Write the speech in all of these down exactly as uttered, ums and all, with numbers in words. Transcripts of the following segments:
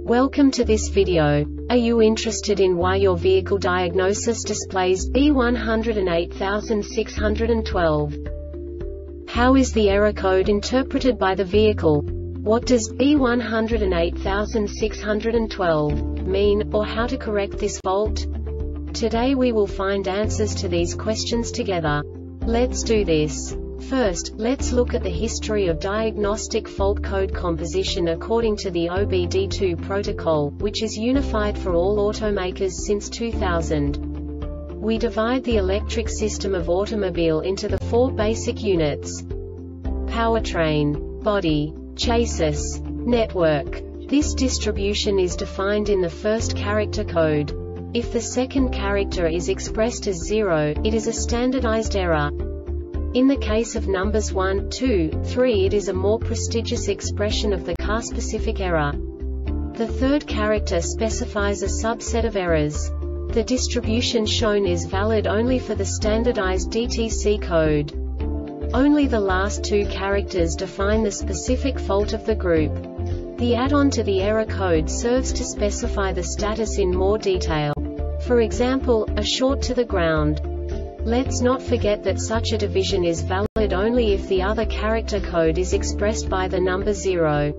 Welcome to this video. Are you interested in why your vehicle diagnosis displays B one zero eight six one two? How is the error code interpreted by the vehicle? What does B one zero eight six one two mean, or how to correct this fault? Today we will find answers to these questions together. Let's do this. First, let's look at the history of diagnostic fault code composition according to the O B D two protocol, which is unified for all automakers since two thousand. We divide the electric system of automobile into the four basic units: powertrain, body, chassis, network. This distribution is defined in the first character code. If the second character is expressed as zero, it is a standardized error. In the case of numbers one, two, three, it is a more prestigious expression of the car-specific error. The third character specifies a subset of errors. The distribution shown is valid only for the standardized D T C code. Only the last two characters define the specific fault of the group. The add-on to the error code serves to specify the status in more detail. For example, a short to the ground. Let's not forget that such a division is valid only if the other character code is expressed by the number zero.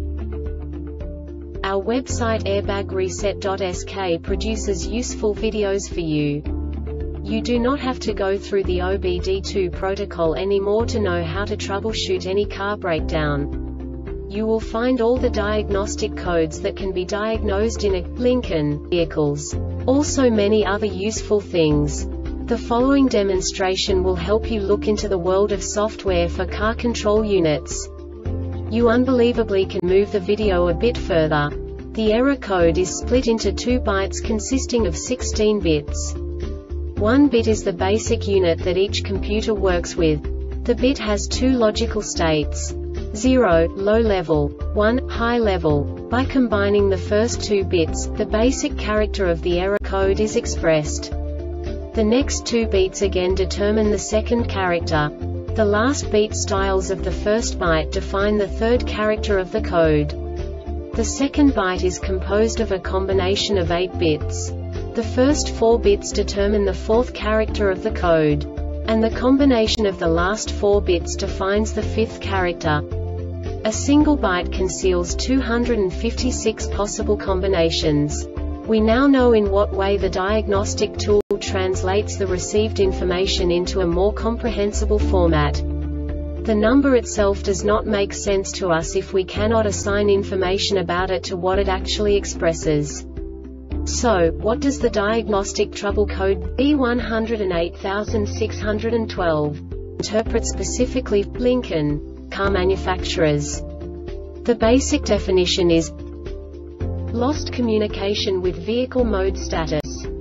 Our website airbag reset dot S K produces useful videos for you. You do not have to go through the O B D two protocol anymore to know how to troubleshoot any car breakdown. You will find all the diagnostic codes that can be diagnosed in a Lincoln vehicles. Also many other useful things. The following demonstration will help you look into the world of software for car control units. You unbelievably can move the video a bit further. The error code is split into two bytes consisting of sixteen bits. One bit is the basic unit that each computer works with. The bit has two logical states: zero, low level, one, high level. By combining the first two bits, the basic character of the error code is expressed. The next two beats again determine the second character. The last beat styles of the first byte define the third character of the code. The second byte is composed of a combination of eight bits. The first four bits determine the fourth character of the code. And the combination of the last four bits defines the fifth character. A single byte conceals two hundred fifty-six possible combinations. We now know in what way the diagnostic tool translates the received information into a more comprehensible format. The number itself does not make sense to us if we cannot assign information about it to what it actually expresses. So, what does the diagnostic trouble code B one zero eight six one two interpret specifically for Lincoln car manufacturers? The basic definition is lost communication with vehicle mode status.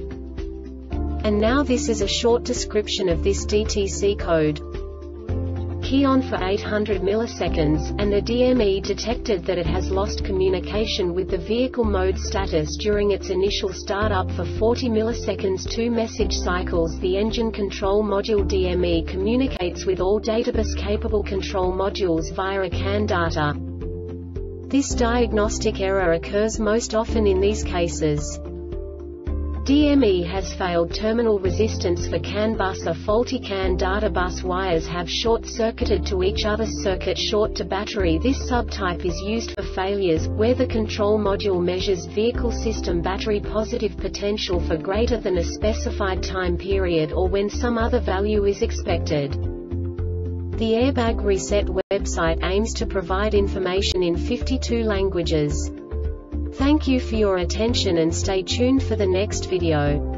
And now this is a short description of this D T C code. Key on for eight hundred milliseconds, and the D M E detected that it has lost communication with the vehicle mode status during its initial startup for forty milliseconds. Two message cycles. The engine control module D M E communicates with all databus-capable control modules via a C A N data. This diagnostic error occurs most often in these cases: D M E has failed terminal resistance for C A N bus. A faulty C A N data bus wires have short-circuited to each other. Circuit short to battery. This subtype is used for failures where the control module measures vehicle system battery positive potential for greater than a specified time period, or when some other value is expected. The Airbag Reset website aims to provide information in fifty-two languages. Thank you for your attention and stay tuned for the next video.